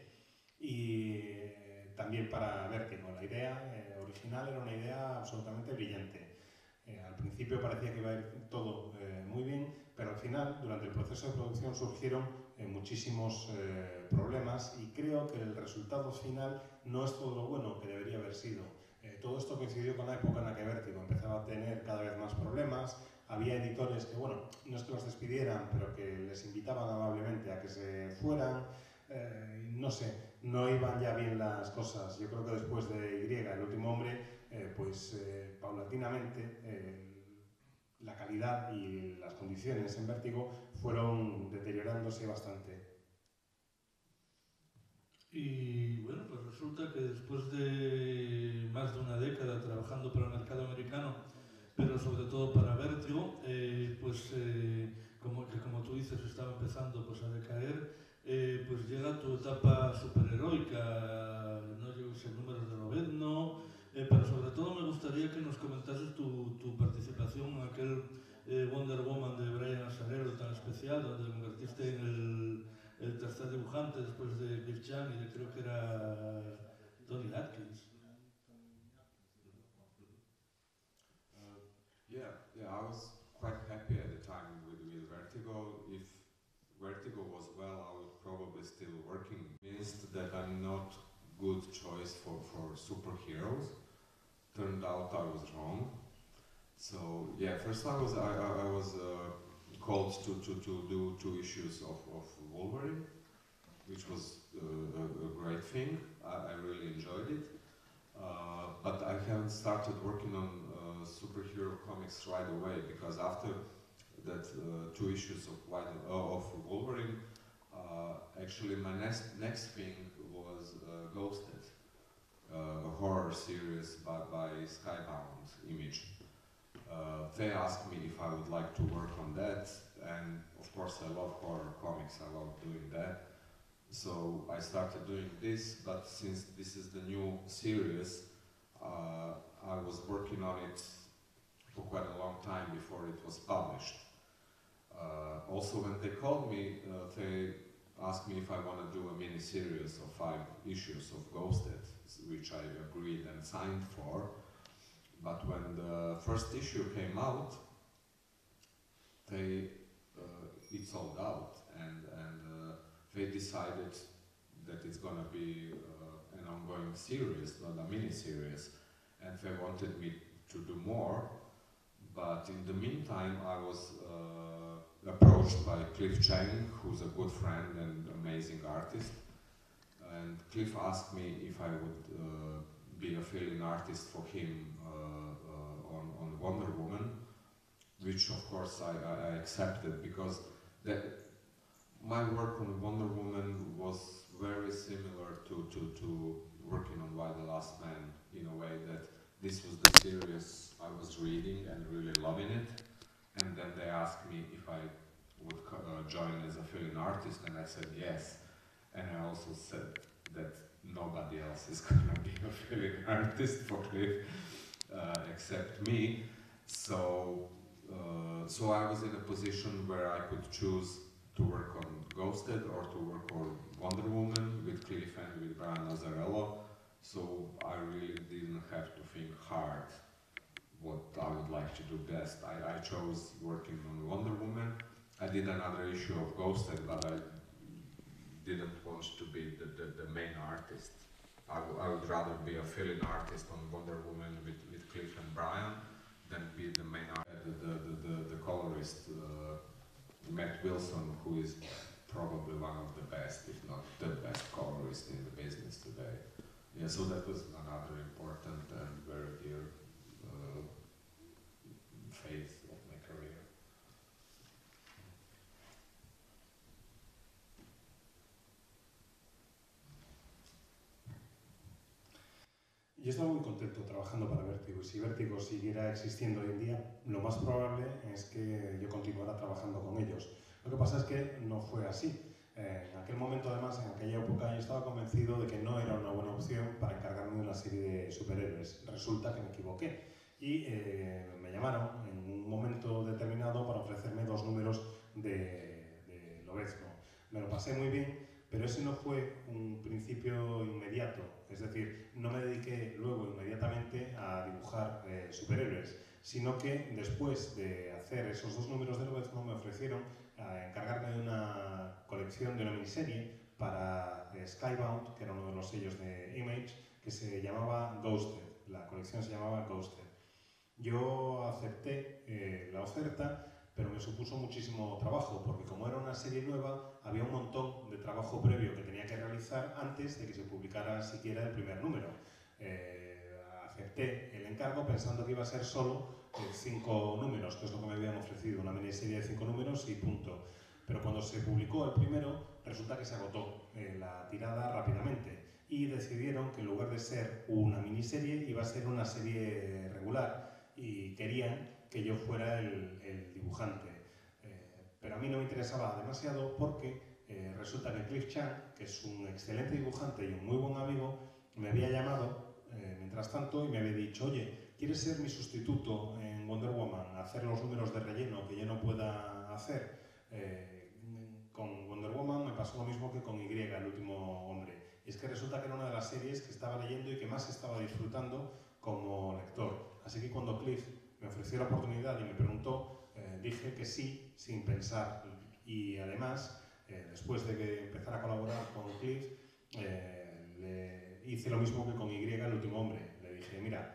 y también para Vertigo. La idea original era una idea absolutamente brillante. Al principio parecía que iba a ir todo muy bien, pero al final, durante el proceso de producción, surgieron muchísimos problemas, y creo que el resultado final no es todo lo bueno que debería haber sido. Todo esto coincidió con la época en la que Vertigo empezaba a tener cada vez más problemas. Había editores que, bueno, no es que los despidieran, pero que les invitaban amablemente a que se fueran. No sé, no iban ya bien las cosas. Yo creo que después de Y, El último hombre, paulatinamente la calidad y las condiciones en Vertigo fueron deteriorándose bastante.
Y bueno, pues resulta que después de más de una década trabajando para el mercado americano, pero sobre todo para Vertigo, como tú dices, estaba empezando pues a decaer, pues llega tu etapa superheroica, no yo sé, números de Lobezno, pero sobre todo me gustaría que nos comentases tu participación en aquel Wonder Woman de Brian Azzarello tan especial, donde te convertiste en el tercer dibujante después de Cliff Chiang y creo que era Tony Atkins.
Yeah, I was quite happy at the time with Vertigo. If Vertigo was well, I would probably still working. Means that I'm not good choice for superheroes. turned out I was wrong. So yeah, first I was called to do 2 issues of Wolverine, which was a great thing. I really enjoyed it. But I haven't started working on superhero comics right away, because after that 2 issues of Wolverine, actually my next thing was Ghosted, a horror series by Skybound Image. They asked me if I would like to work on that, and of course I love horror comics, I love doing that. So I started doing this, but since this is the new series, I was working on it for quite a long time before it was published. Also, when they called me, they asked me if I want to do a mini-series of 5 issues of Ghosted, which I agreed and signed for. But when the first issue came out, it sold out, and they decided that it's going to be an ongoing series, not a mini-series, and they wanted me to do more. But in the meantime, I was approached by Cliff Chiang, who's a good friend and amazing artist, and Cliff asked me if I would be a fill-in artist for him on Wonder Woman, which of course I accepted, because my work on Wonder Woman was very similar to working on Y the Last Man, in a way that this was the series I was reading and really loving it, and then they asked me if I would join as a fill-in artist, and I said yes, and I also said that nobody else is going to be a fill-in artist for Cliff except me. So I was in a position where I could choose to work on Ghosted or to work on Wonder Woman with Cliff and with Brian Azzarello. So I really didn't have to think hard what I would like to do best. I chose working on Wonder Woman. I did another issue of Ghosted, but I didn't want to be the main artist. I would rather be a fill-in artist on Wonder Woman with Cliff and Brian than be the main artist, the colorist, Matt Wilson, who is probably one of the best, if not the best colorist in the business today. Yeah, so that was another important and very dear phase of my career.
Yo estaba muy contento trabajando para Vértigo, y si Vértigo siguiera existiendo hoy en día, lo más probable es que yo continuara trabajando con ellos. Lo que pasa es que no fue así. En aquel momento, además, en aquella época, yo estaba convencido de que no era una buena opción para encargarme de una serie de superhéroes. Resulta que me equivoqué y me llamaron en un momento determinado para ofrecerme 2 números de Lobezno. Me lo pasé muy bien, pero ese no fue un principio inmediato. Es decir, no me dediqué luego inmediatamente a dibujar superhéroes, sino que después de hacer esos 2 números de Lobezno me ofrecieron a encargarme de una colección, de una miniserie para Skybound, que era uno de los sellos de Image, que se llamaba Ghosted. La colección se llamaba Ghosted. Yo acepté la oferta, pero me supuso muchísimo trabajo, porque como era una serie nueva, había un montón de trabajo previo que tenía que realizar antes de que se publicara siquiera el primer número. Acepté el encargo pensando que iba a ser solo 5 números, que es lo que me habían ofrecido, una miniserie de 5 números y punto. Pero cuando se publicó el primero, resulta que se agotó la tirada rápidamente y decidieron que en lugar de ser una miniserie iba a ser una serie regular y querían que yo fuera el dibujante. Pero a mí no me interesaba demasiado porque resulta que Cliff Chiang, que es un excelente dibujante y un muy buen amigo, me había llamado mientras tanto y me había dicho: oye, ¿quieres ser mi sustituto en Wonder Woman? Hacer los números de relleno que yo no pueda hacer. Con Wonder Woman me pasó lo mismo que con Y, el último hombre. Y es que resulta que era una de las series que estaba leyendo y que más estaba disfrutando como lector. Así que cuando Cliff me ofreció la oportunidad y me preguntó, dije que sí, sin pensar. Y además, después de que empezara a colaborar con Cliff, le hice lo mismo que con Y, el último hombre. Le dije: mira,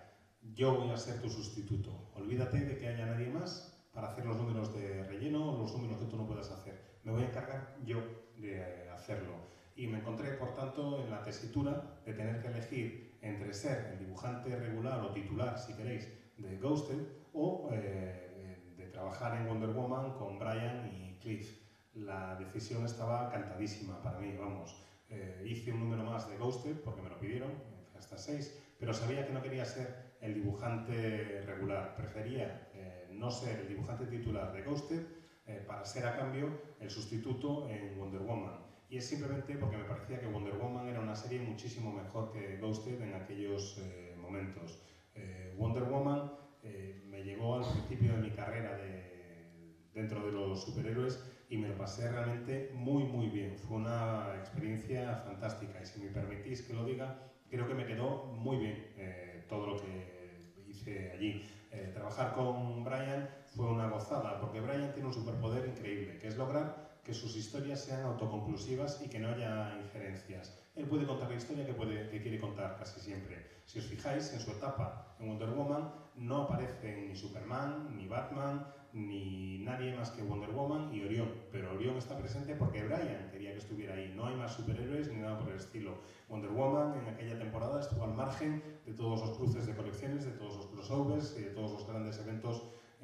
yo voy a ser tu sustituto. Olvídate de que haya nadie más para hacer los números de relleno o los números que tú no puedas hacer. Me voy a encargar yo de hacerlo. Y me encontré, por tanto, en la tesitura de tener que elegir entre ser el dibujante regular o titular, si queréis, de Ghosted o de trabajar en Wonder Woman con Brian y Cliff. La decisión estaba cantadísima para mí, vamos. Hice un número más de Ghosted porque me lo pidieron, hasta 6, pero sabía que no quería ser el dibujante regular. Prefería no ser el dibujante titular de Ghosted para ser a cambio el sustituto en Wonder Woman. Y es simplemente porque me parecía que Wonder Woman era una serie muchísimo mejor que Ghosted en aquellos momentos. Wonder Woman me llegó al principio de mi carrera dentro de los superhéroes y me lo pasé realmente muy bien. Fue una experiencia fantástica y si me permitís que lo diga, creo que me quedó muy bien todo lo que hice allí. Trabajar con Brian fue una gozada porque Brian tiene un superpoder increíble, que es lograr que sus historias sean autoconclusivas y que no haya injerencias. Él puede contar la historia que quiere contar casi siempre. Si os fijáis, en su etapa en Wonder Woman no aparecen ni Superman, ni Batman, ni nadie más que Wonder Woman y Orión. Pero Orión está presente porque Brian quería que estuviera ahí. No hay más superhéroes ni nada por el estilo. Wonder Woman en aquella temporada estuvo al margen de todos los cruces de colecciones, de todos los crossovers y de todos los grandes eventos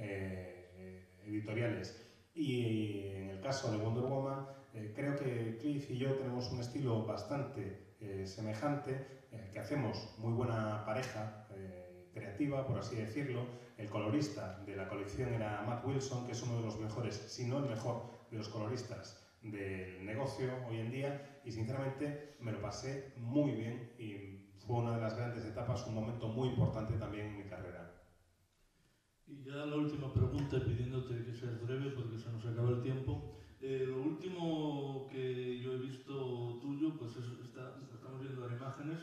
editoriales. Y en el caso de Wonder Woman, creo que Cliff y yo tenemos un estilo bastante semejante, que hacemos muy buena pareja creativa, por así decirlo. El colorista de la colección era Matt Wilson, que es uno de los mejores, si no el mejor, de los coloristas del negocio hoy en día, y sinceramente me lo pasé muy bien y fue una de las grandes etapas, un momento muy importante también en mi carrera.
Y ya la última pregunta, pidiéndote que seas breve porque se nos acaba el tiempo. Lo último que yo he visto tuyo, pues estamos viendo las imágenes,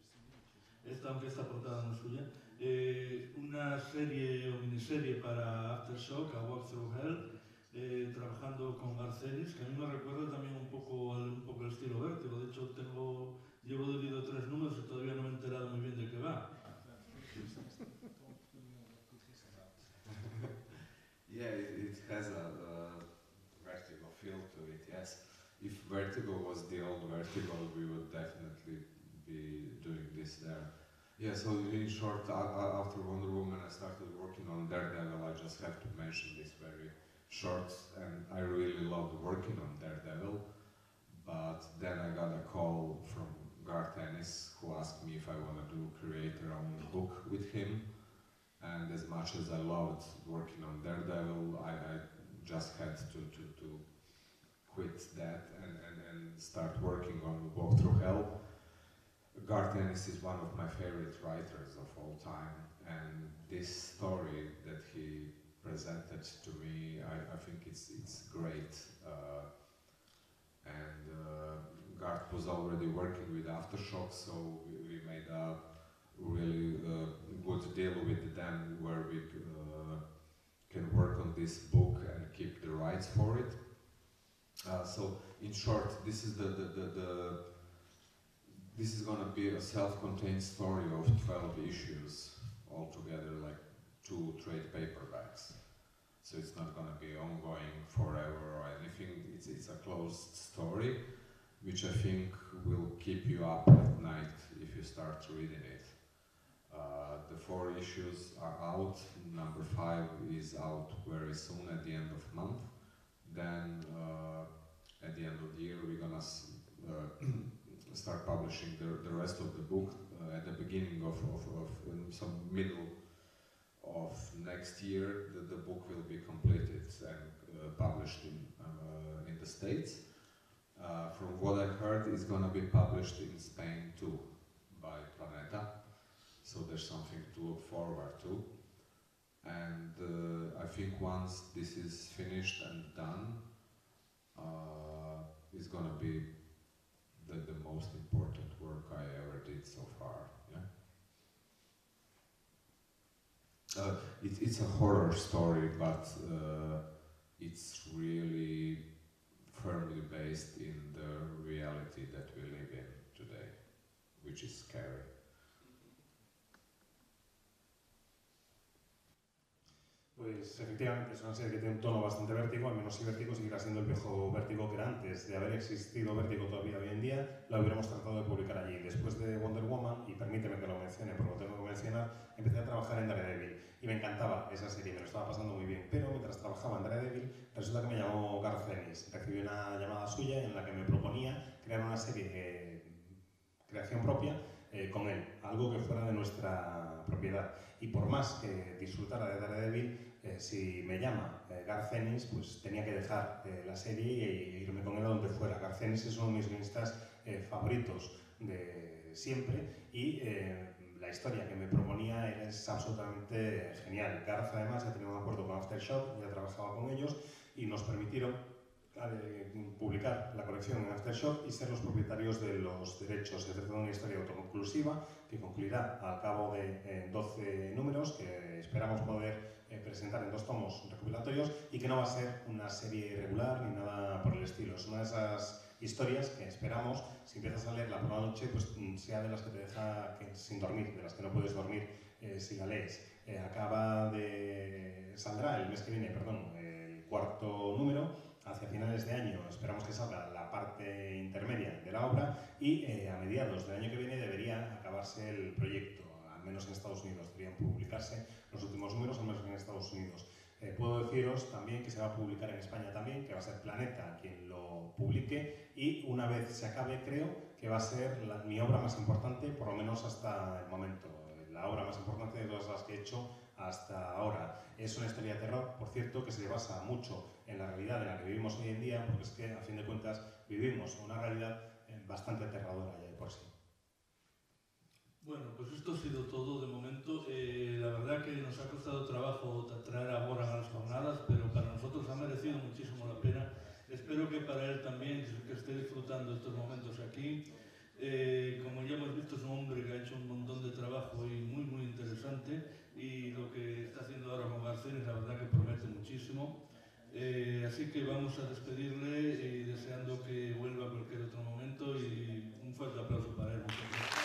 aunque esta portada no es suya, una serie o miniserie para Aftershock, A Walk Through Hell, trabajando con Garth Ennis, que a mí me recuerda también un poco el estilo Vértigo. De hecho, llevo leído 3 números y todavía no me he enterado muy bien de qué va.
Yeah, it has a Vertigo feel to it, yes. If Vertigo was the old Vertigo, we would definitely be doing this there. Yeah, so in short, after Wonder Woman I started working on Daredevil. I just have to mention this very short, and I really loved working on Daredevil, but then I got a call from Garth Ennis, who asked me if I want to create a own book with him. And as much as I loved working on Daredevil, I just had to quit that and start working on Walk Through Hell. Garth Ennis is one of my favorite writers of all time, and this story that he presented to me, I think it's great. Garth was already working with Aftershock, so we made a really good deal with them where we can work on this book and keep the rights for it. So in short, this is this is going to be a self-contained story of 12 issues altogether, like 2 trade paperbacks. So it's not going to be ongoing forever or anything. It's a closed story, which I think will keep you up at night if you start reading it. The 4 issues are out. Number 5 is out very soon at the end of the month. Then at the end of the year we're gonna start publishing the rest of the book. At the beginning of some middle of next year, the book will be completed and published in the States. From what I heard, it's gonna be published in Spain too by Planeta. So there's something to look forward to. And I think once this is finished and done, it's gonna be the most important work I ever did so far. Yeah. It's a horror story, but it's really firmly based in the reality that we live in today, which is scary.
Pues efectivamente es una serie que tiene un tono bastante vértigo, al menos si Vértigo seguirá siendo el viejo Vértigo que era antes. De haber existido Vértigo todavía hoy en día, la hubiéramos tratado de publicar allí. Después de Wonder Woman, y permíteme que lo mencione porque lo tengo que mencionar, empecé a trabajar en Daredevil y me encantaba esa serie, me lo estaba pasando muy bien. Pero mientras trabajaba en Daredevil, resulta que me llamó Garth Ennis. Recibí una llamada suya en la que me proponía crear una serie de creación propia con él, algo que fuera de nuestra propiedad. Y por más que disfrutara de Daredevil, si me llama Garth Ennis, pues tenía que dejar la serie e irme con él a donde fuera. Garth Ennis es uno de mis guionistas favoritos de siempre y la historia que me proponía es absolutamente genial. Garth además ya tenía un acuerdo con Aftershock, ya trabajaba con ellos y nos permitieron publicar la colección en Aftershock y ser los propietarios de los derechos. Se trata de una historia autoconclusiva que concluirá al cabo de 12 números que esperamos poder presentar en 2 tomos recopilatorios y que no va a ser una serie regular ni nada por el estilo. Es una de esas historias que esperamos, si empiezas a leerla por la noche, pues sea de las que te deja sin dormir, de las que no puedes dormir si la lees. Saldrá el mes que viene, perdón, el 4º número. Hacia finales de año esperamos que salga la parte intermedia de la obra y a mediados del año que viene debería acabarse el proyecto, al menos en Estados Unidos. Deberían publicarse los últimos números, al menos en Estados Unidos. Puedo deciros también que se va a publicar en España también, que va a ser Planeta quien lo publique y una vez se acabe creo que va a ser mi obra más importante, por lo menos hasta el momento. La obra más importante de todas las que he hecho hasta ahora. Es una historia de terror, por cierto, que se basa mucho en la realidad en la que vivimos hoy en día, porque es que, a fin de cuentas, vivimos una realidad bastante aterradora ya de por sí.
Bueno, pues esto ha sido todo de momento. La verdad que nos ha costado trabajo traer a Boran a las jornadas, pero para nosotros ha merecido muchísimo la pena. Espero que para él también, que esté disfrutando estos momentos aquí. Como ya hemos visto, es un hombre que ha hecho un montón de trabajo y muy interesante, y lo que está haciendo ahora con Garth Ennis, la verdad que promete muchísimo. Así que vamos a despedirle deseando que vuelva a cualquier otro momento y un fuerte aplauso para él. Muchas gracias.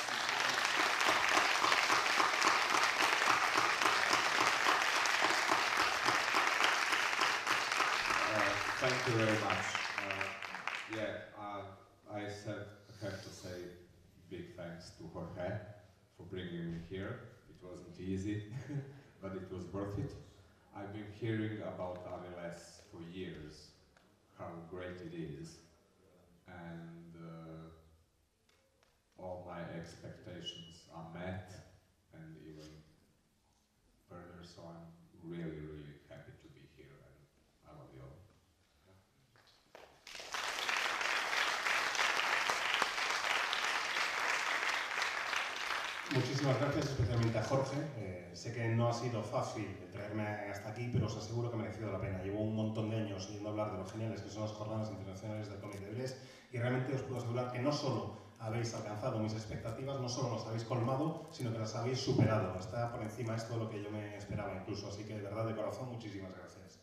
Thank you very much. I have to say big thanks to Jorge for bringing me here. It wasn't easy, but it was worth it. I've been hearing about ALS for years, how great it is, and all my expectations are met, and even further, so I'm really happy to be here, and I love you all.
Muchísimas gracias, especialmente a Jorge. Sé que no ha sido fácil traerme hasta aquí, pero os aseguro que ha merecido la pena. Llevo un montón de años oyendo hablar de lo geniales que son las jornadas internacionales del cómic de Vélez y realmente os puedo asegurar que no solo habéis alcanzado mis expectativas, no solo las habéis colmado, sino que las habéis superado. Está por encima esto de lo que yo me esperaba incluso. Así que de verdad, de corazón, muchísimas gracias.